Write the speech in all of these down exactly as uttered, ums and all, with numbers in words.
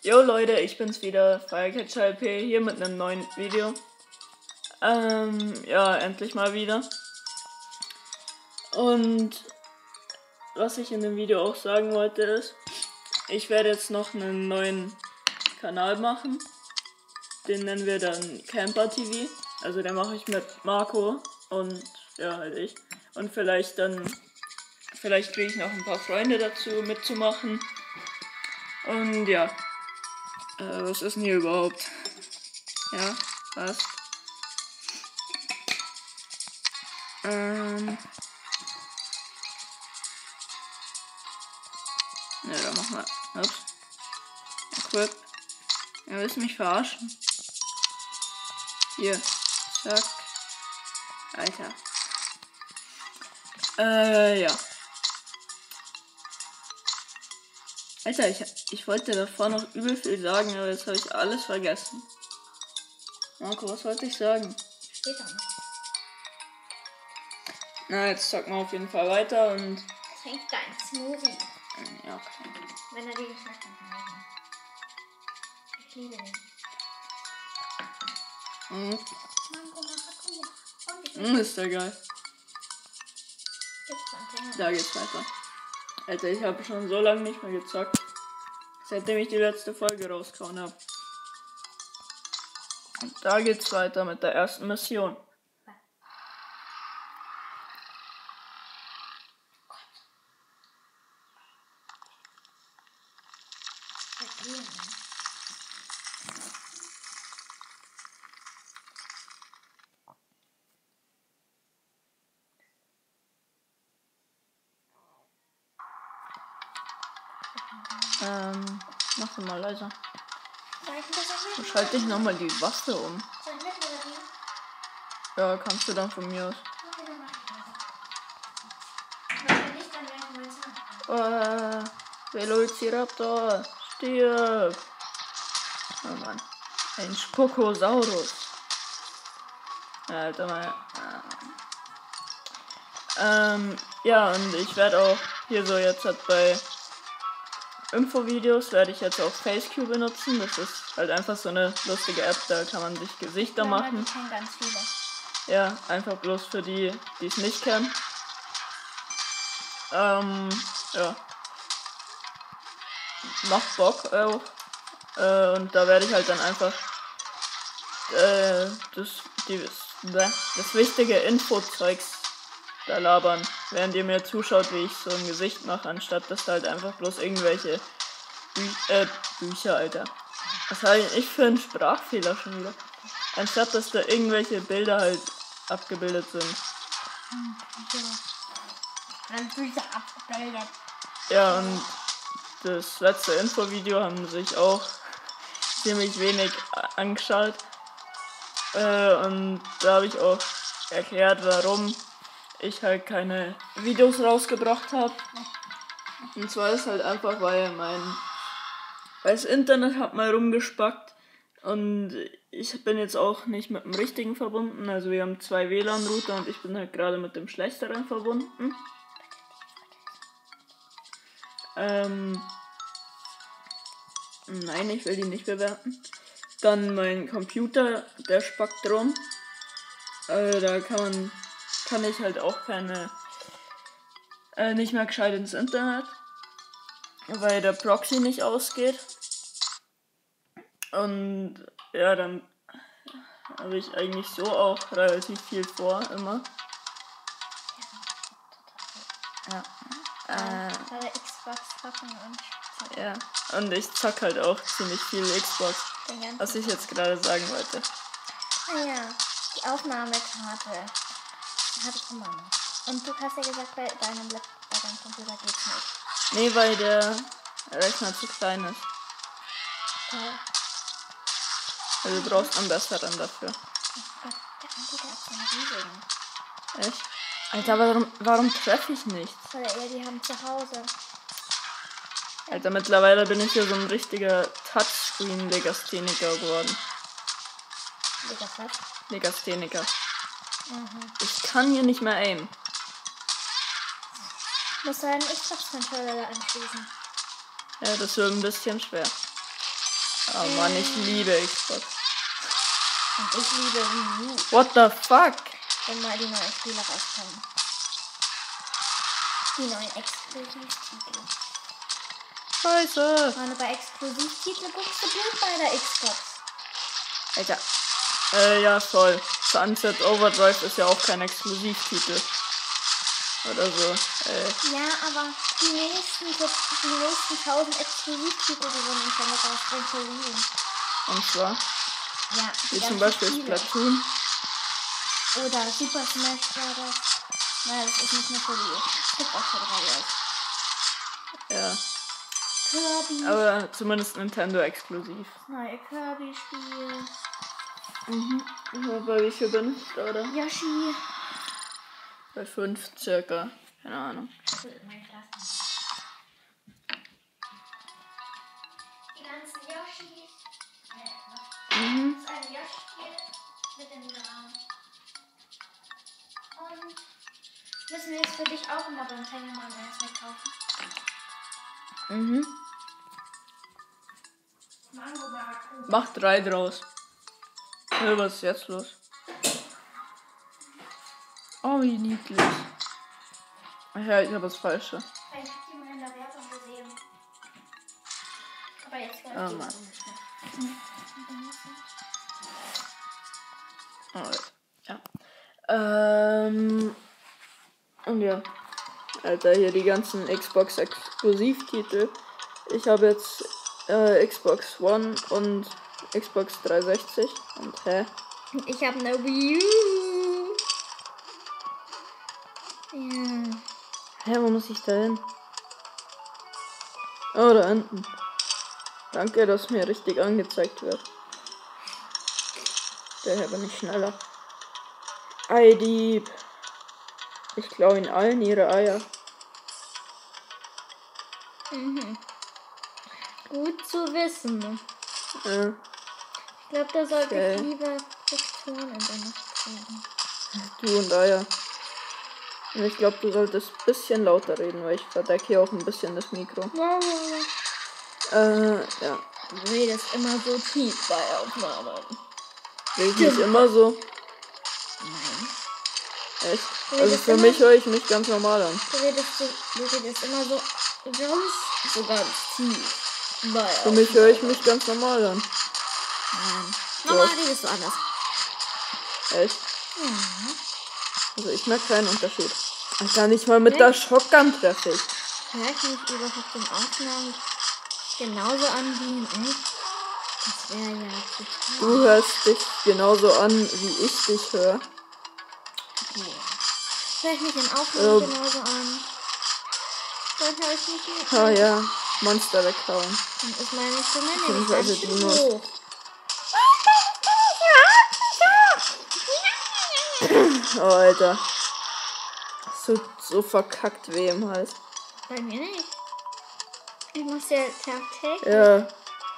Jo Leute, ich bin's wieder, Firecatcher L P, hier mit einem neuen Video. Ähm, ja, endlich mal wieder. Und was ich in dem Video auch sagen wollte ist, ich werde jetzt noch einen neuen Kanal machen. Den nennen wir dann Camper T V. Also den mache ich mit Marco und ja, halt ich. Und vielleicht dann, vielleicht kriege ich noch ein paar Freunde dazu mitzumachen. Und ja, äh, was ist denn hier überhaupt? Ja, was? Ähm. Ja, dann mach mal. Ups. Equip. Ja, willst du mich verarschen? Hier. Zack. Alter. Äh, ja. Alter, ich, ich wollte davor noch übel viel sagen, aber jetzt habe ich alles vergessen. Marco, was wollte ich sagen? Steht da nicht. Na, jetzt zocken wir auf jeden Fall weiter und... Trink dein Smoothie. Ja, okay. Wenn er dir geschmeckt hat, dann auch. Ich liebe den. Mhm. Mango, Maracuja. Und ich Mhm, ist der geil. gibt's Antenne. Da geht's weiter. Alter, ich habe schon so lange nicht mehr gezockt. Seitdem ich die letzte Folge rausgehauen habe. Und da geht's weiter mit der ersten Mission. Ähm, mach sie mal leiser. Und schalte dich nochmal die Waffe um. Ja, kannst du dann von mir aus. Äh, Velociraptor, stirb. Oh Mann. Ein Spokosaurus. Alter, mal. Ähm, ja, und ich werde auch hier so jetzt halt bei Infovideos werde ich jetzt auch Facecue benutzen. Das ist halt einfach so eine lustige App, da kann man sich Gesichter ja, machen. Ich kenne ganz viele. Ja, einfach bloß für die, die es nicht kennen. Ähm, ja. Macht Bock auch. Äh, und da werde ich halt dann einfach äh, das, die, das wichtige Infozeugs da labern, während ihr mir zuschaut, wie ich so ein Gesicht mache, anstatt dass da halt einfach bloß irgendwelche Bü äh, Bücher, Alter. Was habe ich für einen Sprachfehler schon wieder? Anstatt dass da irgendwelche Bilder halt abgebildet sind. Dann Bücher abgebildet. Ja, und das letzte Infovideo haben sich auch ziemlich wenig angeschaut. Äh, und da habe ich auch erklärt, warum ich halt keine Videos rausgebracht habe. Und zwar ist halt einfach, weil mein weil das Internet hat mal rumgespackt und ich bin jetzt auch nicht mit dem richtigen verbunden. Also wir haben zwei W L A N-Router und ich bin halt gerade mit dem schlechteren verbunden. Ähm, nein, ich will die nicht bewerten. Dann mein Computer, der spackt rum. Äh, da kann man, kann ich halt auch keine, äh, nicht mehr gescheit ins Internet, weil der Proxy nicht ausgeht. Und ja, dann habe ich eigentlich so auch relativ viel vor, immer. Ja. Äh, Xbox zocken und zocken. ja. Und ich zock halt auch ziemlich viel Xbox, was ich jetzt gerade sagen wollte. Naja, die Aufnahmekarte habe ich immer noch. Und du hast ja gesagt, bei deinem, Lab bei deinem Computer geht's nicht. Nee, weil der Rechner zu klein ist. Okay. Also du brauchst einen besseren dafür. Oh Gott, der Computer hat so einen riesigen. Echt? Alter, warum, warum treffe ich nichts? Oder eher, die haben zu Hause. Alter, mittlerweile bin ich hier so ein richtiger Touchscreen-Legastheniker geworden. Was? Legastheniker. Mhm. Ich kann hier nicht mehr aimen. Muss einen Xbox-Controller anschließen. Ja, das wird ein bisschen schwer. Oh Mann, ich liebe Xbox. Und ich liebe Wii U. What the fuck? Wenn mal die neuen Spiele rauskommen. Die neuen Exklusivtitel. Scheiße. Mann, bei Exklusivtitel guckst du blöd bei der Xbox. Alter. Äh, ja, voll. Sunset Overdrive ist ja auch kein Exklusivtitel. Oder so. Äh. Ja, aber die nächsten, die nächsten tausend Exklusivtitel, die wurden Nintendo rausbringen, für Wii U. Und zwar? Ja, Wie ganz zum Beispiel viele. Splatoon. Oder Super Smash Bros. Nein, das ist nicht nur für Wii U. Es gibt auch für drei D S. Ja. Kirby. Aber zumindest Nintendo exklusiv. Das neue Kirby-Spiel. Mhm. Ja, bei wie viel bin ich gerade? Yoshi. Bei fünf circa. Keine Ahnung. Die ganzen Yoshis. Mhm. Das ist ein Yoshi-Spiel mit dem Namen. Und müssen wir jetzt für dich auch immer beim Tengelmann eins mitkaufen. Mhm. Mango Maracuja. Mach drei draus. Ja, was ist jetzt los? Oh, wie niedlich. Ach ja, ich habe das Falsche. Ich hab die mal in der Werbung gesehen. Aber jetzt läuft Oh die Mann. so nicht mehr. Alright. Ja. Ähm. Und ja. Alter, hier die ganzen Xbox-Exklusivtitel. Ich habe jetzt äh, Xbox One und Xbox dreihundertsechzig. Und hä? Ich habe eine Wii U. Ja. Hä, wo muss ich da hin? Oh, da hinten. Danke, dass mir richtig angezeigt wird. Daher bin ich schneller. Eidieb. Ich klaue ihnen allen ihre Eier. Mhm. Gut zu wissen. Ja. Ich glaube, da sollte Okay. ich lieber Sektoren in der Nacht tragen. Du und Eier. Und ich glaube, du solltest ein bisschen lauter reden, weil ich verdecke hier auch ein bisschen das Mikro. Äh, ja. Du redest immer so tief bei Aufnahmen. Rede ich nicht immer so. Nein. Echt? Du Also redest für immer- mich höre ich mich ganz normal an. Du redest, so, du redest immer so ganz, so ganz tief bei Für mich höre ich mich ganz normal an. Nein. Doch. Mama, redest du anders. Echt? Ja. Also ich merke keinen Unterschied. Ich kann nicht mal mit Nee. der Shotgun treffe ich. Hör ich mich überhaupt in Aufnahmen genauso an wie in echt? Das wäre ja total. Du hörst dich genauso an, wie ich dich höre. Okay. Hör ich mich in Aufnahmen Ähm. genauso an? Dann höre ich mich nicht. Ah ja, Monster weghauen. Dann ist meine Stimme nämlich Beziehungsweise ganz schön Dinos. hoch. Oh, Alter. So, so verkackt weh im Hals. Bei mir nicht. Ich muss ja tagtäglich. Ja,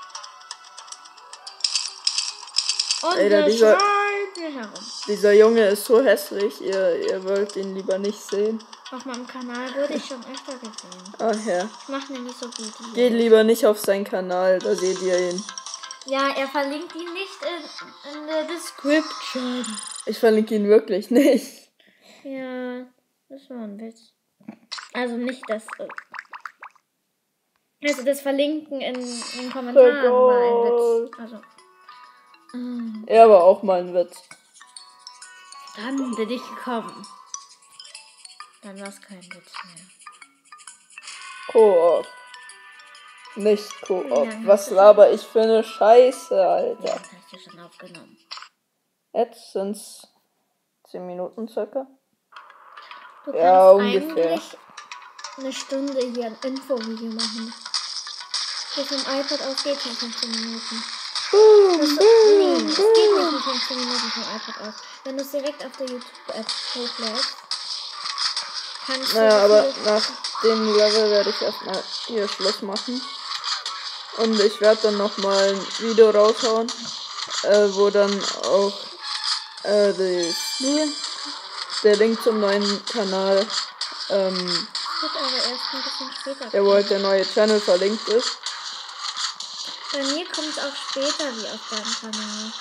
Und Alter, der dieser- schreit mir herum. dieser Junge ist so hässlich. Ihr, ihr wollt ihn lieber nicht sehen. Auf meinem Kanal wurde ich schon öfter gesehen. Ach ja. Ich mache nämlich so Videos. Geht lieber nicht auf seinen Kanal, da seht ihr ihn. Ja, er verlinkt ihn nicht in, in der Description. Ich verlinke ihn wirklich nicht. Ja, das war ein Witz. Also nicht das. äh, Also das Verlinken in den Kommentaren war ein Witz. Also. ähm, Er war auch mal ein Witz. Dann bin ich gekommen. Dann war es kein Witz mehr. Koop. Nicht Koop. Ja, Was hast du laber ich für eine Scheiße, Ja, Alter. das hast du schon aufgenommen. Jetzt sind's zehn Minuten circa. Du Ja, kannst ungefähr. eigentlich eine Stunde hier ein Infovideo machen. Das vom iPad aus geht schon fünfzehn Minuten. Boom, Das, nee, es geht nicht in fünfzehn Minuten vom iPad aus. Wenn du es direkt auf der YouTube-App hochlädst, kannst du Naja, so aber viel- nach dem Level werde ich erstmal hier Schluss machen. Und ich werde dann nochmal ein Video raushauen, äh, wo dann auch äh, die, der Link zum neuen Kanal, ähm, Das wird aber erst ein bisschen später. der wo halt der neue Channel verlinkt ist. Bei mir kommt es auch später wie auf deinem Kanal.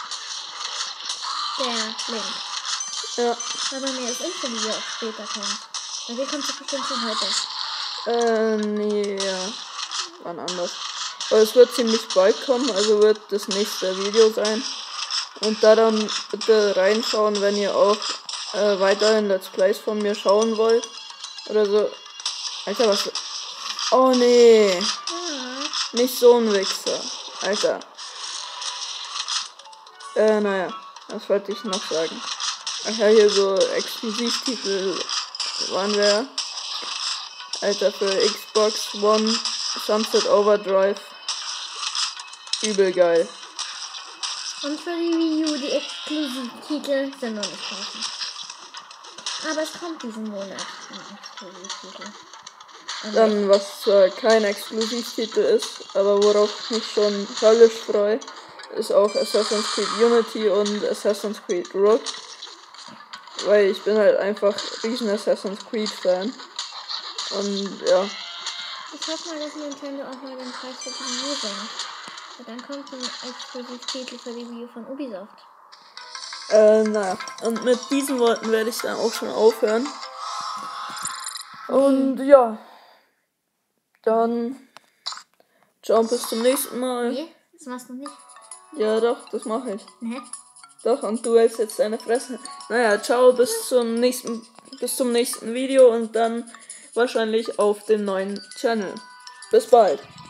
Der Link. Ja. Weil bei mir das Infovideo auch später kommt. Bei dir kommt es bestimmt schon heute. Äh, nee, ja. Wann anders. Aber es wird ziemlich bald kommen, also wird das nächste Video sein. Und da dann bitte reinschauen, wenn ihr auch äh, weiterhin Let's Plays von mir schauen wollt. Oder so. Alter, was... Oh nee. Ja. Nicht so ein Wichser. Alter. Äh, naja. Was wollte ich noch sagen? Ach ja, hier so Exklusivtitel waren wir. Alter, für Xbox One Sunset Overdrive. Übel geil. Und für die Wii U, die Exklusivtitel sind noch nicht draußen. Aber es kommt diesen Monat ein Exklusivtitel. Und Dann, was zwar kein Exklusivtitel ist, aber worauf ich mich schon höllisch freue, ist auch Assassin's Creed Unity und Assassin's Creed Rogue. Weil ich bin halt einfach riesen Assassin's Creed Fan. Und ja. ich hoffe mal, dass Nintendo auch mal den Preis für die Wii U senkt. Und dann kommt ein Exklusivtitel für die Wii U von Ubisoft. Äh, naja. Und mit diesen Worten werde ich dann auch schon aufhören. Und ja. Dann. Ciao, bis zum nächsten Mal. Nee, das machst du nicht. Ja, doch, das mache ich. Ne? Doch, und du hältst jetzt deine Fresse. Naja, ciao, bis zum nächsten, bis zum nächsten Video und dann wahrscheinlich auf dem neuen Channel. Bis bald.